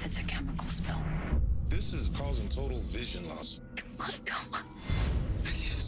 It's a chemical spill. This is causing total vision loss. Come on. Yes.